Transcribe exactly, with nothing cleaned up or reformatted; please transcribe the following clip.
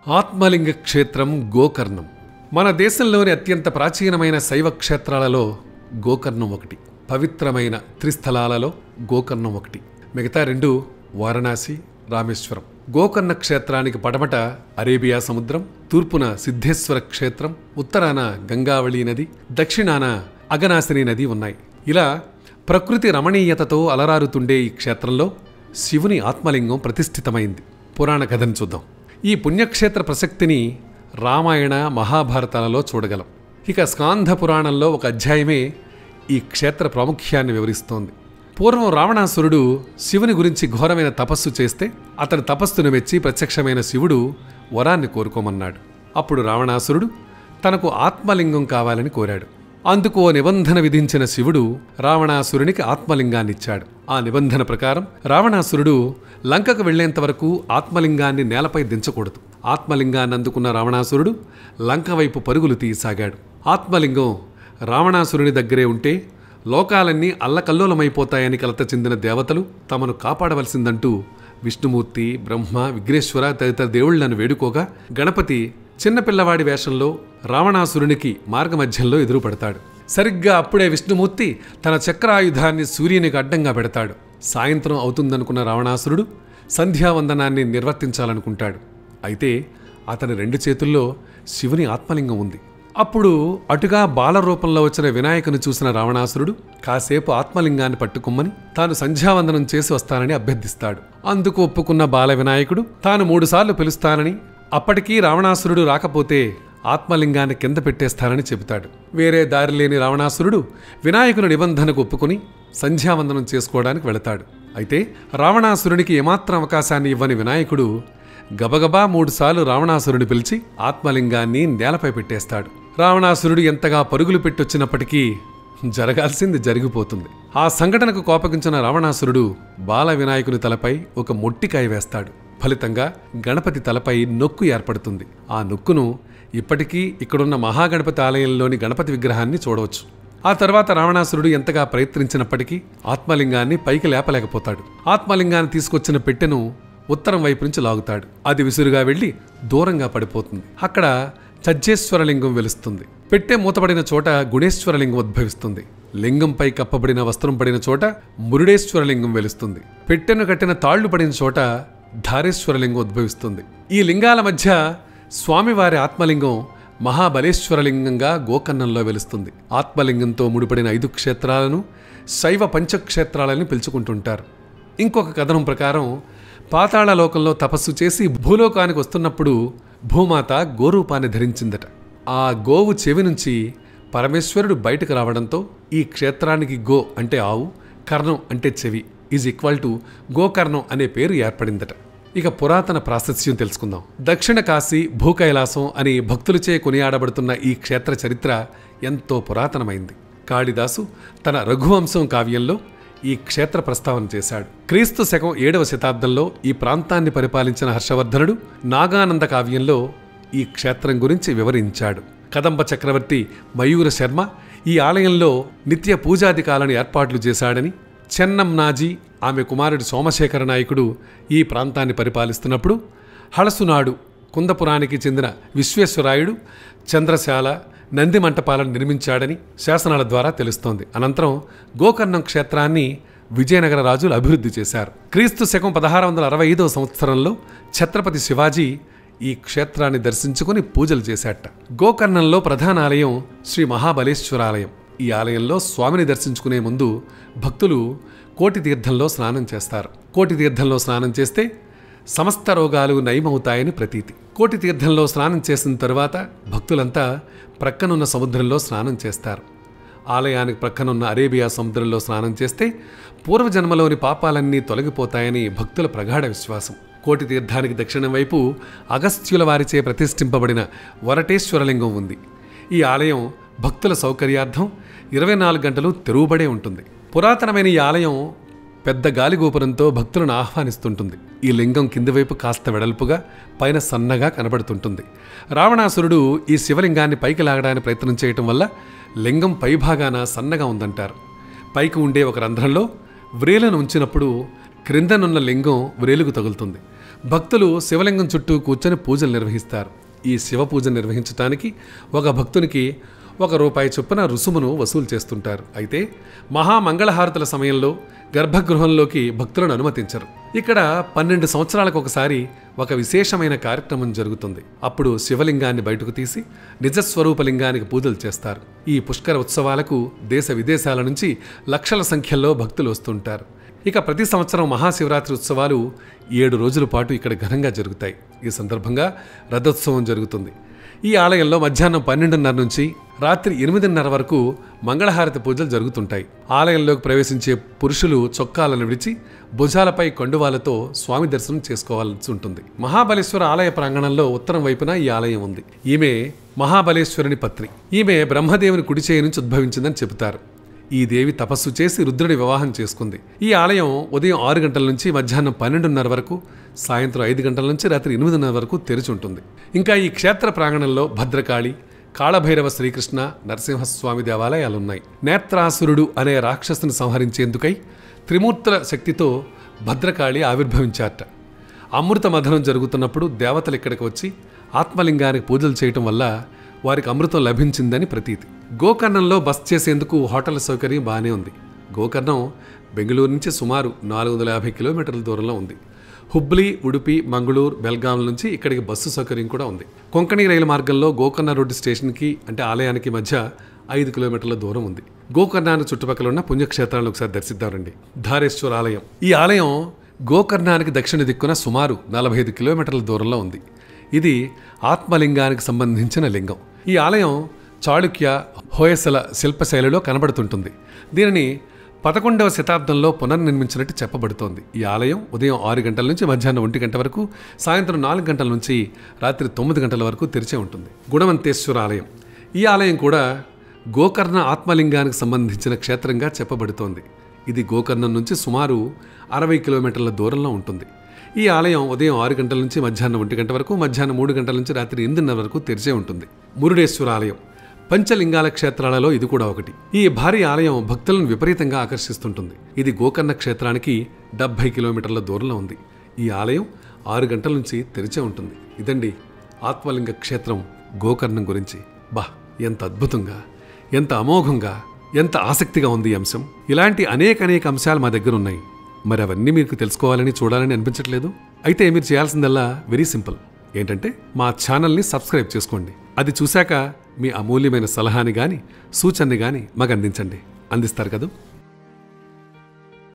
ఆత్మలింగ క్షేత్రం గోకర్ణం. మన దేశంలోని అత్యంత ప్రాచీనమైన శైవ క్షేత్రాలలో గోకర్ణం ఒకటి. పవిత్రమైన త్రిస్థలాలలో గోకర్ణం ఒకటి. మిగతా రెండు వారణాసి, రామేశ్వరం. గోకర్ణ క్షేత్రానికి పడమట అరేబియా సముద్రం, తూర్పున సిద్ధేశ్వర క్షేత్రం, ఉత్తరాన గంగావళి నది, దక్షిణాన అగనాశిని నది ఉన్నాయి. ఇలా ప్రకృతి రమణీయతతో అలరారుతుండే ఈ క్షేత్రంలో శివుని ఆత్మలింగం ప్రతిష్ఠితమైంది. పురాణ కథను చూద్దాం. ఈ పుణ్యక్షేత్ర ప్రసక్తిని రామాయణ, మహాభారతాలలో చూడగలం. ఇక స్కాంధ పురాణంలో ఒక అధ్యాయమే ఈ క్షేత్ర ప్రాముఖ్యాన్ని వివరిస్తోంది. పూర్వం రావణాసురుడు శివుని గురించి ఘోరమైన తపస్సు చేస్తే అతని తపస్సును మెచ్చి ప్రత్యక్షమైన శివుడు వరాన్ని కోరుకోమన్నాడు. అప్పుడు రావణాసురుడు తనకు ఆత్మలింగం కావాలని కోరాడు. అందుకు ఓ నిబంధన విధించిన శివుడు రావణాసురునికి ఆత్మలింగాన్నిచ్చాడు. ఆ నిబంధన ప్రకారం రావణాసురుడు లంకకు వెళ్లేంత వరకు ఆత్మలింగాన్ని నేలపై దించకూడదు. ఆత్మలింగాన్ని అందుకున్న రావణాసురుడు లంక వైపు పరుగులు తీయసాగాడు. ఆత్మలింగం రావణాసురుని దగ్గరే ఉంటే లోకాలన్నీ అల్లకల్లోలమైపోతాయని కలత చెందిన దేవతలు తమను కాపాడవలసిందంటూ విష్ణుమూర్తి, బ్రహ్మ, విఘ్నేశ్వర తదితర దేవుళ్లను వేడుకోగా గణపతి చిన్నపిల్లవాడి వేషంలో రావణాసురునికి మార్గమధ్యంలో ఎదురుపడతాడు. సరిగ్గా అప్పుడే విష్ణుమూర్తి తన చక్రాయుధాన్ని సూర్యునికి అడ్డంగా పెడతాడు. సాయంత్రం అవుతుందనుకున్న రావణాసురుడు సంధ్యావందనాన్ని నిర్వర్తించాలనుకుంటాడు. అయితే అతని రెండు చేతుల్లో శివుని ఆత్మలింగం ఉంది. అప్పుడు అటుగా బాలరూపంలో వచ్చిన వినాయకుని చూసిన రావణాసురుడు కాసేపు ఆత్మలింగాన్ని పట్టుకుమ్మని తాను సంధ్యావందనం చేసి వస్తానని అభ్యర్థిస్తాడు. అందుకు ఒప్పుకున్న బాల వినాయకుడు తాను మూడుసార్లు పిలుస్తానని, అప్పటికీ రావణాసురుడు రాకపోతే ఆత్మలింగాన్ని కింద పెట్టేస్తానని చెబుతాడు. వేరే దారి లేని రావణాసురుడు వినాయకుని నిబంధనకు ఒప్పుకుని సంధ్యావందనం చేసుకోవడానికి వెళతాడు. అయితే రావణాసురునికి ఏమాత్రం అవకాశాన్ని ఇవ్వని వినాయకుడు గబగబా మూడుసార్లు రావణాసురుని పిలిచి ఆత్మలింగాన్ని నేలపై పెట్టేస్తాడు. రావణాసురుడు ఎంతగా పరుగులు పెట్టొచ్చినప్పటికీ జరగాల్సింది జరిగిపోతుంది. ఆ సంఘటనకు కోపగించిన రావణాసురుడు బాల వినాయకుని తలపై ఒక మొట్టికాయ వేస్తాడు. ఫలితంగా గణపతి తలపై నొక్కు ఏర్పడుతుంది. ఆ నొక్కును ఇప్పటికీ ఇక్కడున్న మహాగణపతి ఆలయంలోని గణపతి విగ్రహాన్ని చూడవచ్చు. ఆ తర్వాత రావణాసురుడు ఎంతగా ప్రయత్నించినప్పటికీ ఆత్మలింగాన్ని పైకి లేపలేకపోతాడు. ఆత్మలింగాన్ని తీసుకొచ్చిన పెట్టెను ఉత్తరం వైపు నుంచి లాగుతాడు. అది విసురుగా వెళ్లి దూరంగా పడిపోతుంది. అక్కడ చజ్జేశ్వరలింగం వెలుస్తుంది. పెట్టె మూతపడిన చోట గుణేశ్వరలింగం ఉద్భవిస్తుంది. లింగంపై కప్పబడిన వస్త్రం పడిన చోట మురుడేశ్వరలింగం వెలుస్తుంది. పెట్టెను కట్టిన తాళ్లు పడిన చోట ధారేశ్వరలింగం ఉద్భవిస్తుంది. ఈ లింగాల మధ్య స్వామివారి ఆత్మలింగం మహాబలేశ్వరలింగంగా గోకర్ణంలో వెలుస్తుంది. ఆత్మలింగంతో ముడిపడిన ఐదు క్షేత్రాలను శైవ పంచక్షేత్రాలని పిలుచుకుంటుంటారు. ఇంకొక కథనం ప్రకారం పాతాళ లోకంలో తపస్సు చేసి భూలోకానికి వస్తున్నప్పుడు భూమాత గోరూపాన్ని ధరించిందట. ఆ గోవు చెవి నుంచి పరమేశ్వరుడు బయటకు రావడంతో ఈ క్షేత్రానికి గో అంటే ఆవు, కర్ణం అంటే చెవి ఈజ్ ఈక్వల్ టు గోకర్ణం అనే పేరు ఏర్పడిందట. ఇక పురాతన ప్రాశస్త్యం తెలుసుకుందాం. దక్షిణ కాశీ, భూకైలాసం అని భక్తులచే కొనియాడబడుతున్న ఈ క్షేత్ర చరిత్ర ఎంతో పురాతనమైంది. కాళిదాసు తన రఘువంశం కావ్యంలో ఈ క్షేత్ర ప్రస్తావన చేశాడు. క్రీస్తు శకం ఏడవ శతాబ్దంలో ఈ ప్రాంతాన్ని పరిపాలించిన హర్షవర్ధనుడు నాగానంద కావ్యంలో ఈ క్షేత్రం గురించి వివరించాడు. కదంబ చక్రవర్తి మయూర శర్మ ఈ ఆలయంలో నిత్య పూజాధికాలను ఏర్పాట్లు చేశాడని, చెన్నం నాజీ ఆమె కుమారుడు సోమశేఖర నాయకుడు ఈ ప్రాంతాన్ని పరిపాలిస్తున్నప్పుడు హళసునాడు కుందపురానికి చెందిన విశ్వేశ్వరాయుడు చంద్రశాల, నంది మంటపాలను నిర్మించాడని శాసనాల ద్వారా తెలుస్తోంది. అనంతరం గోకర్ణం క్షేత్రాన్ని విజయనగర రాజులు అభివృద్ధి చేశారు. క్రీస్తు శకం పదహారు వందల అరవై ఐదవ సంవత్సరంలో ఛత్రపతి శివాజీ ఈ క్షేత్రాన్ని దర్శించుకుని పూజలు చేశాట. గోకర్ణంలో ప్రధాన ఆలయం శ్రీ మహాబలేశ్వరాలయం. ఈ ఆలయంలో స్వామిని దర్శించుకునే ముందు భక్తులు కోటి తీర్థంలో స్నానం చేస్తారు. కోటి తీర్థంలో స్నానం చేస్తే సమస్త రోగాలు నయమవుతాయని ప్రతీతి. కోటి తీర్థంలో స్నానం చేసిన తరువాత భక్తులంతా ప్రక్కనున్న సముద్రంలో స్నానం చేస్తారు. ఆలయానికి ప్రక్కనున్న అరేబియా సముద్రంలో స్నానం చేస్తే పూర్వజన్మలోని పాపాలన్నీ తొలగిపోతాయని భక్తుల ప్రగాఢ విశ్వాసం. కోటి తీర్థానికి దక్షిణం వైపు అగస్త్యుల వారిచే ప్రతిష్ఠింపబడిన వరటేశ్వరలింగం ఉంది. ఈ ఆలయం భక్తుల సౌకర్యార్థం ఇరవై నాలుగు గంటలు తెరువబడే ఉంటుంది. పురాతనమైన ఈ ఆలయం పెద్ద గాలిగోపురంతో భక్తులను ఆహ్వానిస్తుంటుంది. ఈ లింగం కింది వైపు కాస్త వెడల్పుగా, పైన సన్నగా కనబడుతుంటుంది. రావణాసురుడు ఈ శివలింగాన్ని పైకి లాగడానికి ప్రయత్నం చేయటం వల్ల లింగం పైభాగాన సన్నగా ఉందంటారు. పైకి ఉండే ఒక రంధ్రంలో వ్రేలను ఉంచినప్పుడు క్రిందనున్న లింగం వ్రేలుకు తగులుతుంది. భక్తులు శివలింగం చుట్టూ కూర్చొని పూజలు నిర్వహిస్తారు. ఈ శివ పూజ నిర్వహించడానికి ఒక భక్తునికి ఒక రూపాయి చొప్పున రుసుమును వసూలు చేస్తుంటారు. అయితే మహామంగళహారతుల సమయంలో గర్భగృహంలోకి భక్తులను అనుమతించరు. ఇక్కడ పన్నెండు సంవత్సరాలకు ఒకసారి ఒక విశేషమైన కార్యక్రమం జరుగుతుంది. అప్పుడు శివలింగాన్ని బయటకు తీసి నిజస్వరూపలింగానికి పూజలు చేస్తారు. ఈ పుష్కర ఉత్సవాలకు దేశ విదేశాల నుంచి లక్షల సంఖ్యలో భక్తులు వస్తుంటారు. ఇక ప్రతి సంవత్సరం మహాశివరాత్రి ఉత్సవాలు ఏడు రోజుల పాటు ఇక్కడ ఘనంగా జరుగుతాయి. ఈ సందర్భంగా రథోత్సవం జరుగుతుంది. ఈ ఆలయంలో మధ్యాహ్నం పన్నెండున్నర నుంచి రాత్రి ఎనిమిదిన్నర వరకు మంగళహారతి పూజలు జరుగుతుంటాయి. ఆలయంలోకి ప్రవేశించే పురుషులు చొక్కాలను విడిచి భుజాలపై కండువాలతో స్వామి దర్శనం చేసుకోవాల్సి ఉంటుంది. మహాబలేశ్వర ఆలయ ప్రాంగణంలో ఉత్తరం వైపున ఈ ఆలయం ఉంది. ఈమె మహాబలేశ్వరుని పత్ని. ఈమె బ్రహ్మదేవుని కుడి చేయి నుంచి ఉద్భవించిందని చెబుతారు. ఈ దేవి తపస్సు చేసి రుద్రుడి వివాహం చేసుకుంది. ఈ ఆలయం ఉదయం ఆరు గంటల నుంచి మధ్యాహ్నం పన్నెండున్నర వరకు, సాయంత్రం ఐదు గంటల నుంచి రాత్రి ఎనిమిదిన్నర వరకు తెరిచి ఉంటుంది. ఇంకా ఈ క్షేత్ర ప్రాంగణంలో భద్రకాళి, కాళభైరవ శ్రీకృష్ణ, నరసింహస్వామి దేవాలయాలున్నాయి. నేత్రాసురుడు అనే రాక్షసుని సంహరించేందుకై త్రిమూర్తుల శక్తితో భద్రకాళి ఆవిర్భవించారట. అమృత మథనం జరుగుతున్నప్పుడు దేవతలు ఇక్కడికి వచ్చి ఆత్మలింగానికి పూజలు చేయటం వల్ల వారికి అమృతం లభించిందని ప్రతీతి. గోకర్ణంలో బస్ చేసేందుకు హోటల్ సౌకర్యం బాగానే ఉంది. గోకర్ణం బెంగళూరు నుంచి సుమారు నాలుగు వందల యాభై కిలోమీటర్ల దూరంలో ఉంది. హుబ్లీ, ఉడుపి, మంగళూరు, బెల్గాం నుంచి ఇక్కడికి బస్సు సౌకర్యం కూడా ఉంది. కొంకణి రైలు మార్గంలో గోకర్ణ రోడ్డు స్టేషన్కి అంటే ఆలయానికి మధ్య ఐదు కిలోమీటర్ల దూరం ఉంది. గోకర్ణానికి చుట్టుపక్కల ఉన్న పుణ్యక్షేత్రాలను ఒకసారి దర్శిద్దామండి. ధారేశ్వర ఆలయం. ఈ ఆలయం గోకర్ణానికి దక్షిణ దిక్కున సుమారు నలభై ఐదు కిలోమీటర్ల దూరంలో ఉంది. ఇది ఆత్మలింగానికి సంబంధించిన లింగం. ఈ ఆలయం చాళుక్య, హోయసల శిల్పశైలిలో కనబడుతుంటుంది. దీనిని పదకొండవ శతాబ్దంలో పునర్నిర్మించినట్టు చెప్పబడుతోంది. ఈ ఆలయం ఉదయం ఆరు గంటల నుంచి మధ్యాహ్నం ఒంటి గంట వరకు, సాయంత్రం నాలుగు గంటల నుంచి రాత్రి తొమ్మిది గంటల వరకు తెరిచే ఉంటుంది. గుణవంతేశ్వర ఆలయం. ఈ ఆలయం కూడా గోకర్ణ ఆత్మలింగానికి సంబంధించిన క్షేత్రంగా చెప్పబడుతోంది. ఇది గోకర్ణం నుంచి సుమారు అరవై కిలోమీటర్ల దూరంలో ఉంటుంది. ఈ ఆలయం ఉదయం ఆరు గంటల నుంచి మధ్యాహ్నం ఒంటి గంట వరకు, మధ్యాహ్నం మూడు గంటల నుంచి రాత్రి ఎనిమిదిన్నర వరకు తెరిచే ఉంటుంది. మురుడేశ్వర ఆలయం. పంచలింగాల క్షేత్రాలలో ఇది కూడా ఒకటి. ఈ భారీ ఆలయం భక్తులను విపరీతంగా ఆకర్షిస్తుంటుంది. ఇది గోకర్ణ క్షేత్రానికి డెబ్బై కిలోమీటర్ల దూరంలో ఉంది. ఈ ఆలయం ఆరు గంటల నుంచి తెరిచే ఉంటుంది. ఇదండి ఆత్మలింగ క్షేత్రం గోకర్ణం గురించి. బా, ఎంత అద్భుతంగా, ఎంత అమోఘంగా, ఎంత ఆసక్తిగా ఉంది ఈ అంశం. ఇలాంటి అనేక అనేక అంశాలు మా దగ్గర ఉన్నాయి. మరి అవన్నీ మీకు తెలుసుకోవాలని, చూడాలని అనిపించట్లేదు? అయితే మీరు చేయాల్సిందల్లా వెరీ సింపుల్. ఏంటంటే మా ఛానల్ని సబ్స్క్రైబ్ చేసుకోండి. అది చూశాక మీ అమూల్యమైన సలహాని కానీ సూచనని కానీ మాకు అందించండి. అందిస్తారు కదా?